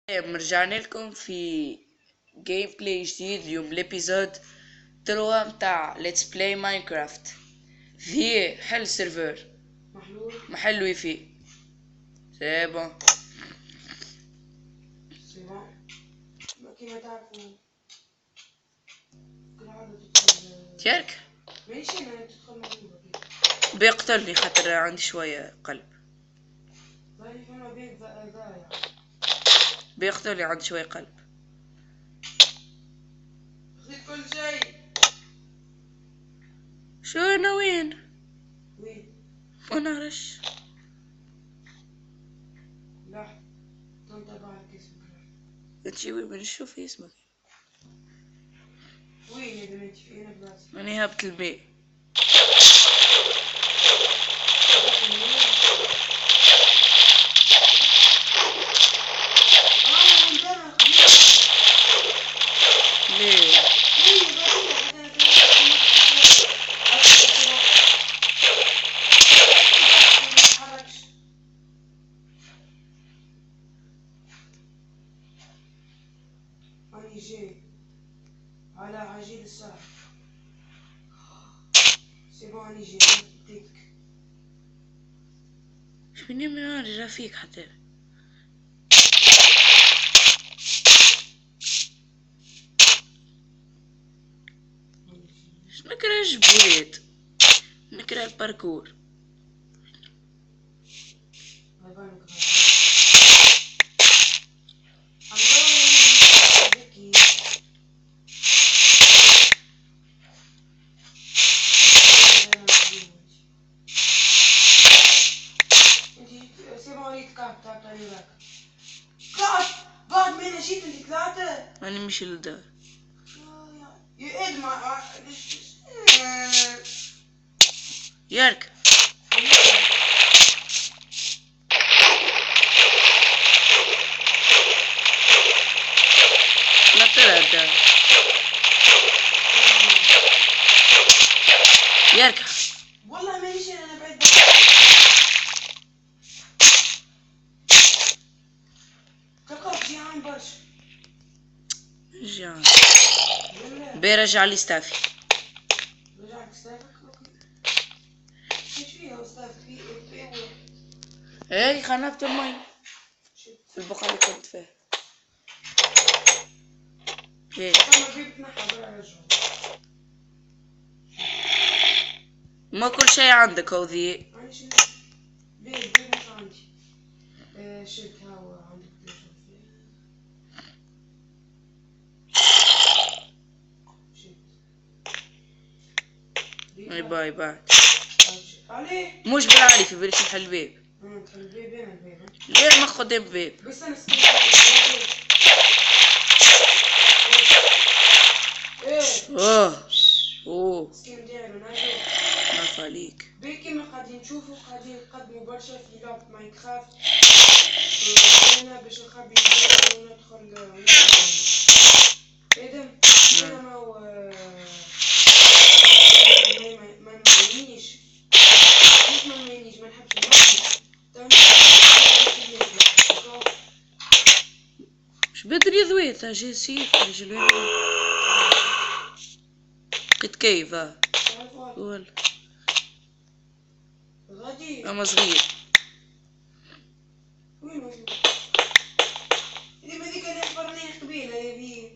رجعنا لكم في جيم بلاي جديد. اليوم الابيزود 3 متاع ليتس بلاي ماينكرافت. في حل سيرفر محل واي فاي. سي بون كيما تعرفوا كل عادة تيارك ماشي انا تدخل مغلوبة بيقتلني خاطر عندي شوية قلب. ضعيف انا بيت ضايع بيقتلني عندي شوية قلب. خذيت كل شيء. شو انا وين ما نعرفش. لا تنتبه لك اسمك انتي وين بنشوف اسمك وين يا بنتي في هنا بلاصة ماني هابط الماء. ليه أني جاي على عجيل الساعة سيبو أني جاي تك شبيني من عارجة فيك حتى نكره الجبولات، نكره الباركور. بعد ما نشيت اللي ثلاثة أنا مش للدار. يا إدمع يارك لا طلع الدار. يارك والله مانيش أنا بعيد تلقاك جيعان برشا جان بيرجع لي ستافي. رجعك ستافك ايش فيها وستافك في هاي خنبت المي في البقعة اللي كنت فيها. هيك لما بيب تنحى برا رجعوا ما كل شيء عندك هو ذي. معليش بيب مش عندي شلت هوا عندك تشوف باي باي باي. عليه مش بالعالي في بالك نحل الباب. نحل البيب انا البيب ليه ما قدام باب؟ بس انا سكت ايه اوه سكين ديالو ناجو نعرف عليك. بيكي ما قاعدين نشوفوا قاعدين نقدموا برشا في لعبة ماينكرافت هنا باش نخبي وندخل ادم انا ما نمنيش مش ما نمنيش ما نحبش مش بدري ذويت جي سيف رجل قد كيف ولا غادي اما صغير وين اللي هذيك اللي حفرناه قبيله يبي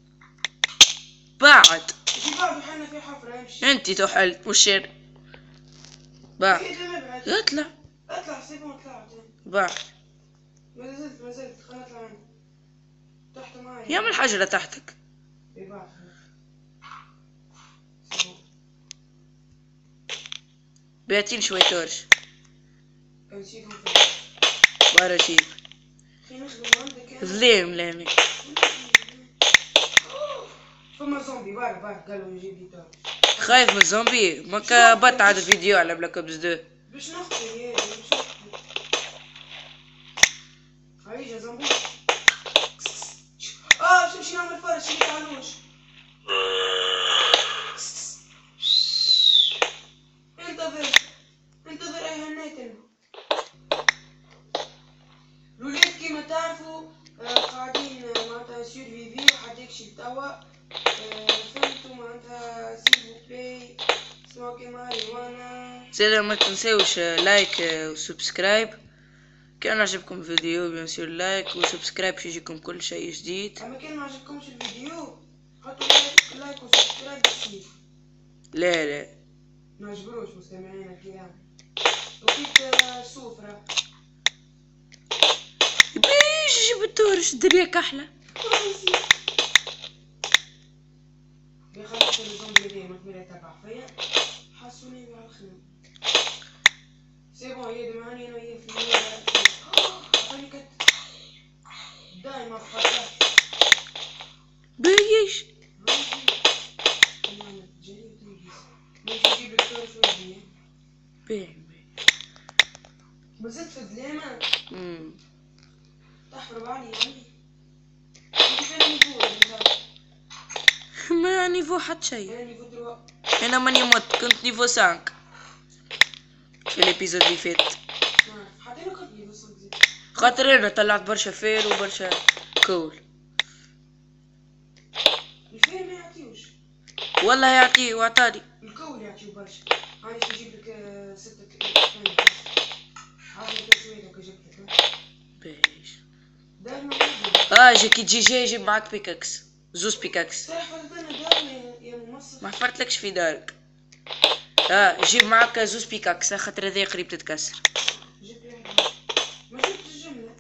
بعد في بعض حنا في حفره امشي انتي تحل وشير بعد اطلع اطلع سيبهم طلعت بعد ما زلت خلينا نطلع منه تحت معايا يا من الحجرة تحتك. بعد بيعطيني شوية تورش نسيتهم بارا جيب ظليم لامي. فما زومبي بار قالوا يجيب لي تورش خايف من الزومبي ما كبت عاد فيديو على بلاك اوبس 2 باش نخطي يا باش نخطي هاي زومبي شو نعمل فرش ما تعالوش انتظر اي هنيتن الولاد كيما تعرفوا توا فهمتوا معناتها سيبو بلاي سموكي ماريوانا. زيدا ما تنساوش لايك وسبسكرايب. كان عجبكم الفيديو بيان سور لايك وسبسكرايب باش يجيكم كل شيء جديد. اما كان ما عجبكمش الفيديو حطوا لايك وسبسكرايب بسيط. لا ما عجبروش مستمعينا الكرام. وكيف سفرة بيش جبتورش دريا كحلة بيخلصوا الزومبي ديما كبيرة تبع فيا حسوني على الخدمة. سي بون يد معاني انا وياه في الليلة خلي كت دايما خطأ بيش نجيب الدكتور شوية بيه بزيد في الظلامة تحفر علي يعني كيف انا نقول ما نيفو حد شيء. انا نيفو 3. انا ماني مت كنت نيفو 5 في الابيزود اللي فات. حتى انا كنت نيفو 5 زيد خاطر انا طلعت برشا فير وبرشا كول. الفير ما يعطيوش والله يعطيه وعطاني. الكول يعطيو برشا. انا نجيب لك 6 ثانية عارفة كيف شوية لك جبت لك بيش دايما جي كي تجي جيب معاك بيكاكس زوز بيكاكس. حفظت انا دايما يا ممصف. ما حفرتلكش في دارك. جيب معاك زوز بيكاكس خاطر هذه قريب تتكسر. جيب لي واحد. ما جبتش الجملة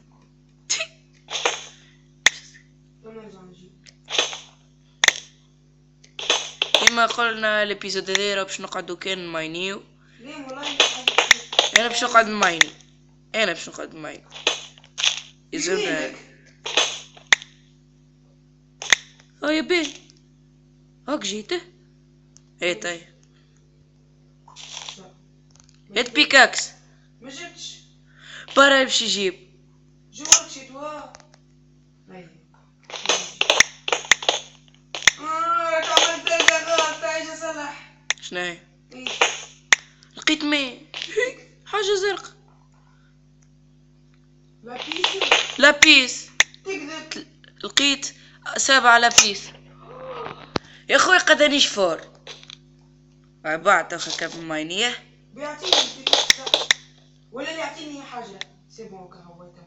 نرجع نجيب. كما قلنا الابيزود هذا باش نقعدو كان ماينيو. ليه والله انا باش نقعد مايني. انا باش نقعد مايني يزرنا يا بيه هاك جيته. ايه طيب هات بيكاكس. ما جبتش برا باش يجيب جوارك شتوا. راك عملت غلط تعيش صلح. شناهي إيه؟ لقيت ماء حاجة زرق لابيس. تكذب. لقيت 7 لابيس يا خويا قدانيش فور بعد اخا كاب ماينيه بيعطيني البيكاكس ولا يعطيني حاجة. سي بون كهويته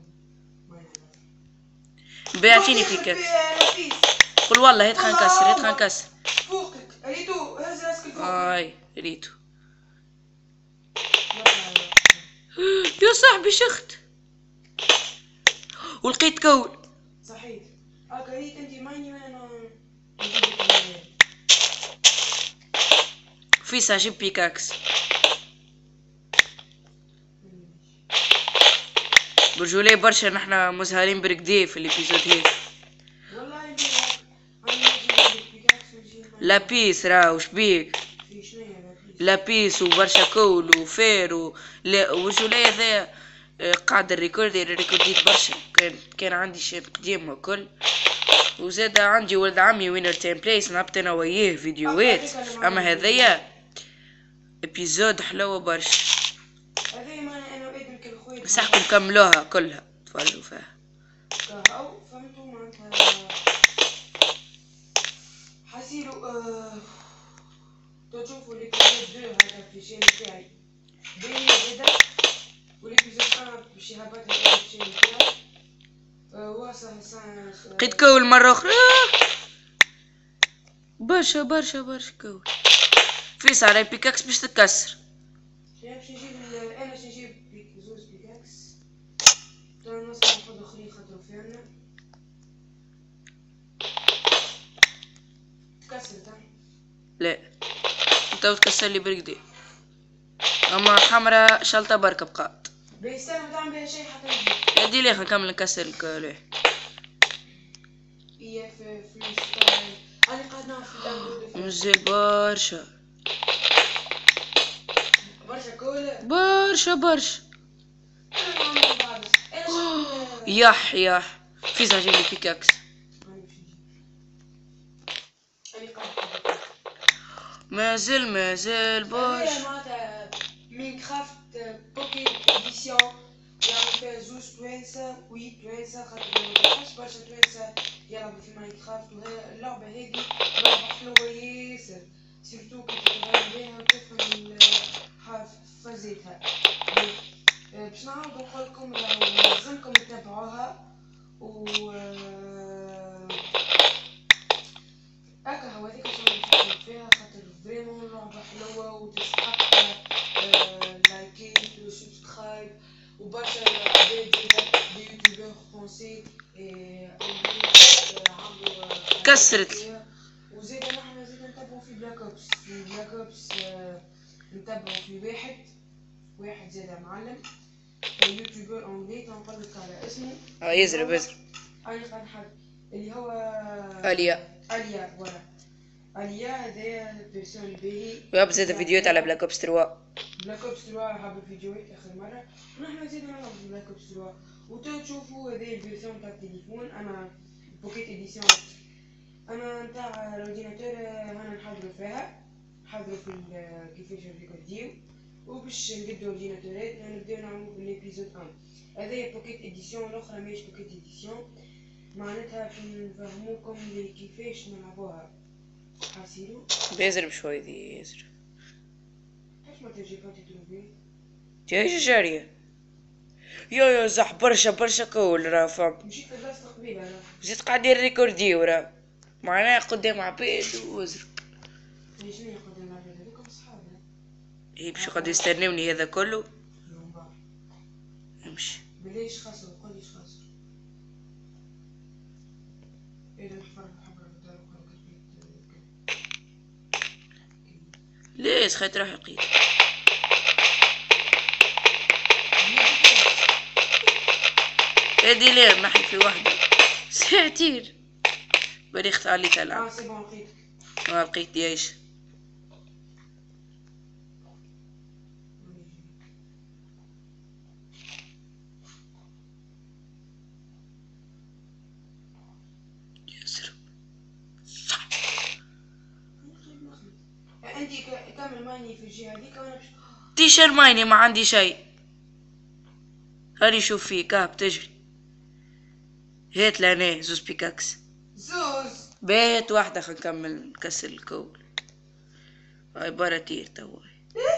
بيعطيني بيكاكس. قول والله هات خلينا نكسر هات خلينا نكسر. فوقك ريتو هز راسك فوق. ريتو يا صاحبي شخت ولقيت كول. صحيح ريت انت ماني وانا فيسا جيب بيكاكس. برجولي برشا نحنا مزهرين بركدي في الابيزود هذا. والله انا نجيب البيكاكس ونجيب لابيس راهو شبيك في شنيا لابيس وبرشا كول وفير وبرجولي هذا قاعد الريكورديت برشا. كان عندي شيء قديم وكل وزاد عندي ولد عمي وينر تيم بلايس نهبط انا وياه فيديوهات. اما هذيا ابيزود حلوه برشا. هذه ما انا وابنك الخويت بصحكم كملوها كلها تفرجوا فيها. او فهمتوا معناتها حسيلو تشوفوا ليبيزود 2 هذا في الشين تاعي بين زيدا وليبيزود 1 باش يهبط هذا في الشين تاعي واصل لقيت كول مرة أخرى برشا كول. فيس على بيكاكس باش تتكسر. باش نجيب انا باش نجيب زوز بيكاكس ترى نوصل ناخذ اخرين خاطروا فينا تكسرت. لا انت تكسر لي برقدي اما حمرا شلطة بركة بقات. بيستنى ما تعمل بها شيء حتى نجيب. يدي لي نكمل نكسر الكول. ايه في ستايل انا قاعد نعرف في مزال برشا كولا برشا يح فيس عجب لي بيكاكس. مازال برشا. مينكرافت بوكيت اديسيون يعني فيها زوز توانسة ويت توانسة خاطر مكانش برشا توانسة يلعبوا في ماينكرافت. اللعبة هذه لعبة حلوة ياسر، سيرتو كي تتغير بيها وتفهم حفازتها. باش نعاود نقولكم لازمكم تتابعوها و هكا هو هذيك باش نفكر فيها خاطر فريمون لعبة حلوة وتستحق لايكيت وسبسكرايب. وبرشا عباد دي يوتيوبر فرونسي عملوا كسرت. وزيد نحنا زيد نتبعوا في بلاك اوبس. في بلاك اوبس نتبعوا في واحد زاد معلم يوتيوبر انجلي تنقلك على اسمه يزرب انا قنحب اللي هو اليا ولا اليا. هذايا بيرسون باهي وياب زاد فيديوهات على بلاك اوبس 3. بلاك اوبس 3 حاب الفيديوهات اخر مره ونحن زيدنا نلعب بلاك اوبس 3. وتو تشوفوا هذه الفيرسيون تاع التليفون. انا بوكيت اديسيون انا نتاع الاورديناتور هنا نحضروا في كيفاش نريكورديو وباش نبدو اورديناتورات نبداو نعملو بالابيزود 1. هذايا بوكيت اديسيون، الاخرى ماهيش بوكيت اديسيون، معناتها باش نفهموكم كيفاش نلعبوها. حاسيلو بيزرب شوي ذي يزرب كيفاش ما تجي باتي تروفي جاي جارية يا زح برشا كول راه فهم. مشيت لدراسة قبيلة انا زيد قاعدين ريكورديو راه معناها قدام عباد وزرب. شنو يقدر العباد هذوكم صحابنا هي باش قاعد يستنوني هذا كله. امشي بليش خسروا قوليش خسروا اذا نحفر الحبر بالدار وقالك ليش خيط راح يقيد هادي ليه محي في واحدة ساعتين بريخت علي تلعب. سي بون لقيتك. ما لقيت دياش انت كمل ماني في الجهه هذيك وانا باش تيشر مايني ما عندي شيء. هاني شوف فيك بتجري هات لنا زوز بيكاكس زوز بيت واحدة خلينا نكمل نكسر الكول. هاي باراتير تواي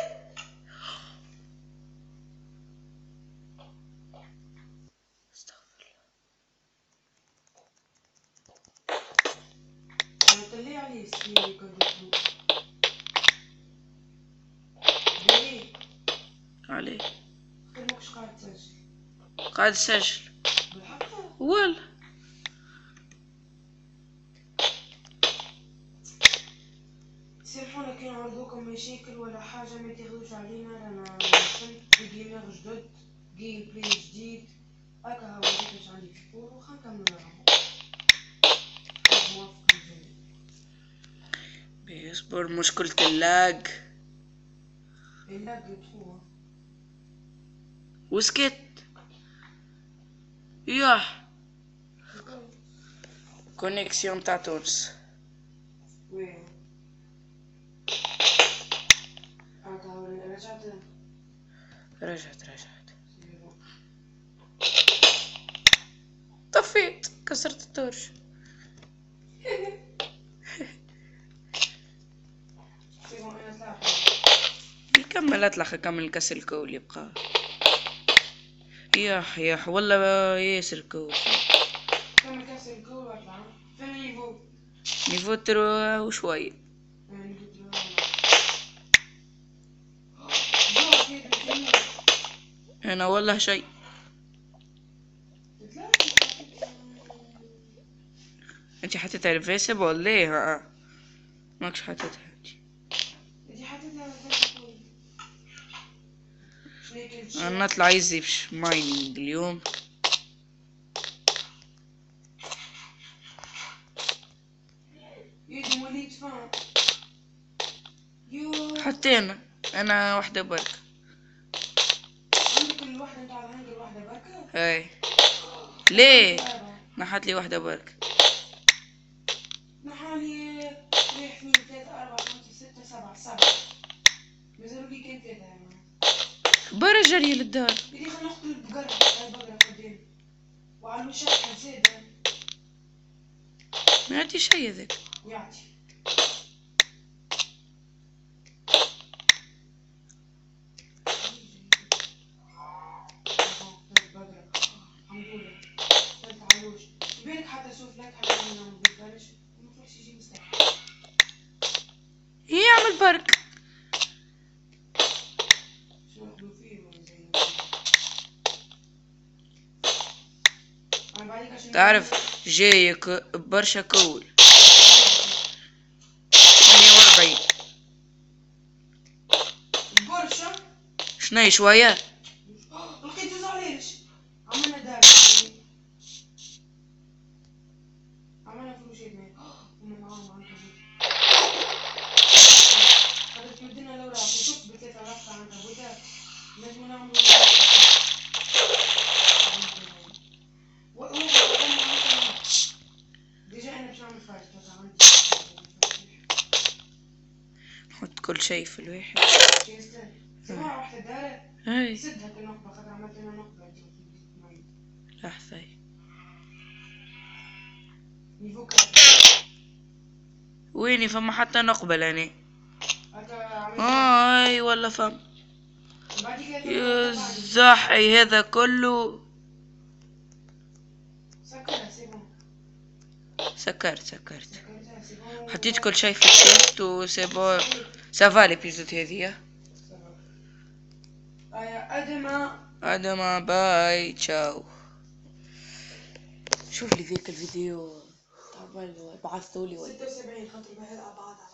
انا طلع عليه سكيني كنت بيه عليه ماكش قاعد تسجل. قاعد اسجل بالحق ولا سامحونا كي نعرضوكم مشاكل ولا حاجة ما تاخذوش علينا، رانا وصلت جيمر جدد جيم بلاي جديد هكا هو باش عندي في الكور وخا نكملو نلعبو. موافق الجميع. اصبر مشكلة اللاج تخوة وسكت ياه كونيكسيون تاع تونس وين هكا هو رجعت طفيت كسرت التورش. يكمل اطلع اكمل كاس الكول يبقى ياح والله ياسر كول. كمل كاس الكول واطلع فين نيفو تروا وشوي. انا والله شيء انت حطيتها الفيسب ولا ايه؟ ماكش حطيتها انا نطلع يزيبش مايننج اليوم. حطينا انا واحدة بركة. عندك الوحدة نتاع الهنجر واحدة بركة؟ هاي ليه نحط لي واحدة بركة. نحالي 1 2 3 4 5 6 7 7 مازالوا لي كان 3 برا جري للدار. بدي خلينا نقتل البقرة. هاي البقرة قدامي وعلى الشاشة زادة ما يعطي شي هذاك. يعطي. بالك حتى شوف لك حتى انا ما بيقدرش ما تروحش يجي مستحيل. يعمل برك. شو ياخذوا فيه ولا زي انا بعديك عشان تعرف جايك برشا كول 48. برشا شني شوية؟ لقيتو زعلانش عملنا دار عملنا فلوسات معاك هما معاهم قدرت يودينا لو راح وشوف بثلاثة رفقة عن كابوتا نجمو نعملو ديجا انا باش نعمل فرش عندي نحط كل شيء في الواحد. سمع واحدة دارة هاي سدها النقبة خاطر عملت لنا نقبة لحظة. نيفو ويني فما حتى نقبل أنا. هكا هاي والله فم. بعديك يا الزحي هذا كله. سكرها سيبون سكرت سكرتها سيبون حطيت كل شيء في الشيست وسيبو. سافا الابيزود هذيا. أدما باي تشاو. شوف لي ذيك الفيديو بعثتولي 76 خاطر بهذا بعض